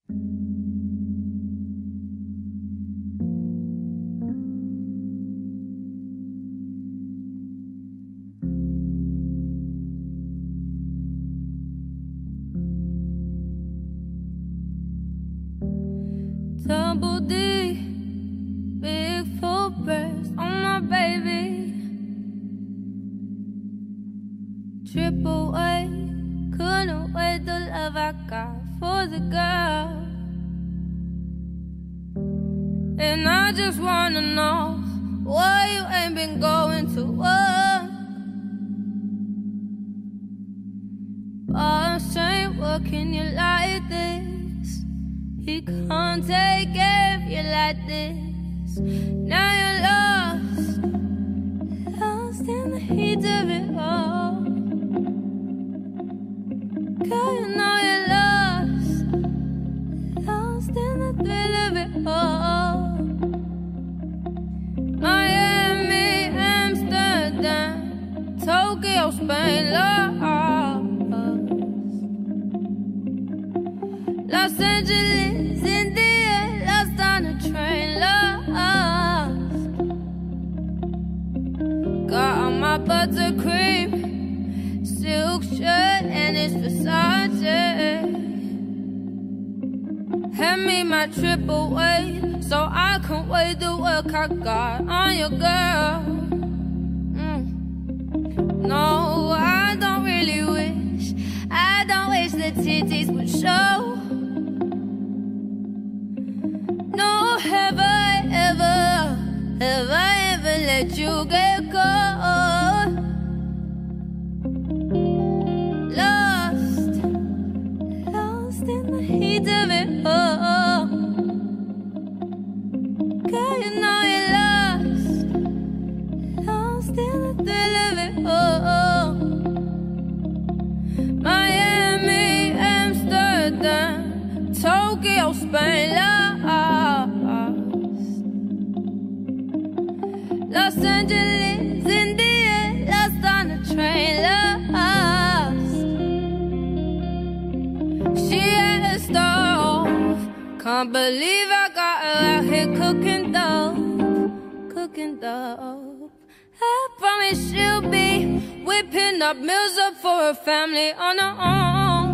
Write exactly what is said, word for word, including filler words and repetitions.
Double D, big full breast on my baby. Triple A, couldn't wait the love I got for the girl. And I just wanna know why you ain't been going to work. Boss ain't working you like this. He can't take care of you like this. Now you're lost, lost in the heat of it all. Girl, you know you're lost, lost in the thrill of it all. Miami, Amsterdam, Tokyo, Spain, lost. Los Angeles, India, lost on a train, lost. Got on my buttercream silk shirt and it's Versace. Hand me my triple weight so I can weigh the work I got on your girl. Mm. No, I don't really wish, I don't wish the titties would show. No, have I ever, have I ever let you get caught? Lost, lost in the heat of it all. Girl, you know you're lost, lost in the thrill of it all. Miami, Amsterdam, Tokyo, Spain, lost. Los Angeles, India, lost on a train, lost. She had a stove, can't believe I got her out here cooking dope, cooking dope. I promise she'll be whipping up meals up for her family on her own.